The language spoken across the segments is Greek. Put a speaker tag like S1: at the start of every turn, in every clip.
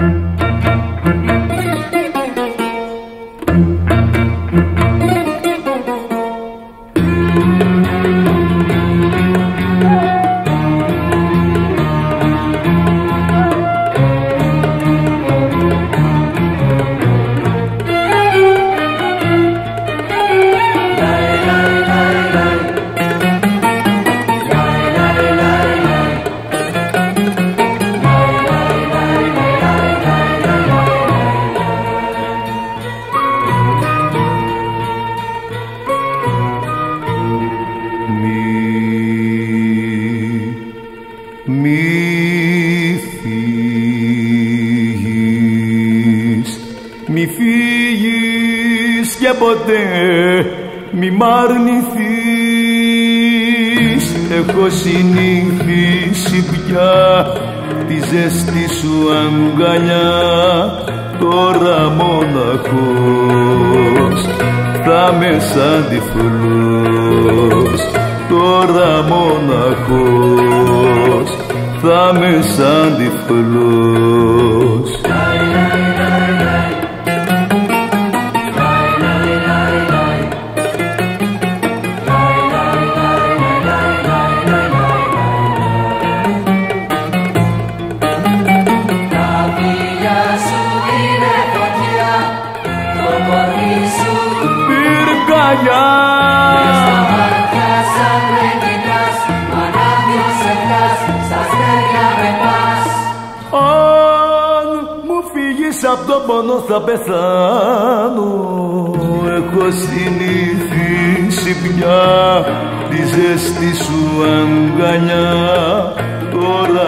S1: Μη φύγεις και ποτέ μη μ' αρνηθείς. Έχω συνηθίσει πια τη ζέστη σου αγκαλιά. Τώρα μοναχός θα με σαν τυφλός. Τώρα μοναχός θα με σαν τυφλός. Πυρκαγιά
S2: στα μάτια σαν με κοιτάς, ανάβιος εκτάς, στα αστέρια με πας.
S1: Αν μου φύγεις απ' τον πόνο θα πεθάνω. Έχω συνηθίσει πια τη ζέστη σου αγκαλιά. Τώρα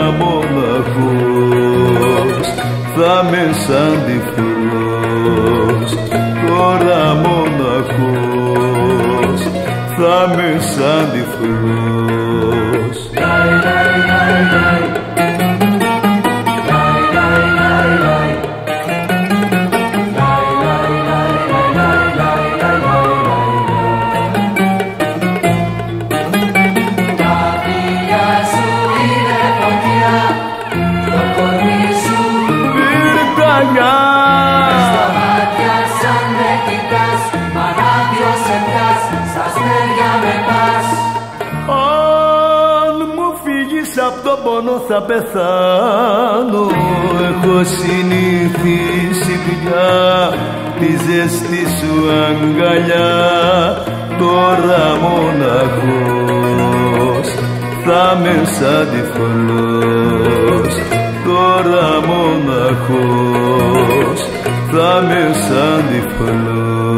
S1: μοναχός θα με σαν τυφλός. Τώρα μοναχός θα με σαν τυφλός.
S2: Τα φιλιά σου είναι φωτιά, το κορμί σου
S1: πυρκαγιά.
S2: στα μάτια σαν με κοιτάς, ανάβιος εκτάς, στα αστέρια με πας.
S1: Αν μου φύγεις απ' τον πόνο θα πεθάνω. Έχω συνηθίσει πια τη ζέστη σου αγκαλιά. Τώρα μοναχός θα με σαν τυφλός. Τώρα μοναχός θα με σαν τυφλός.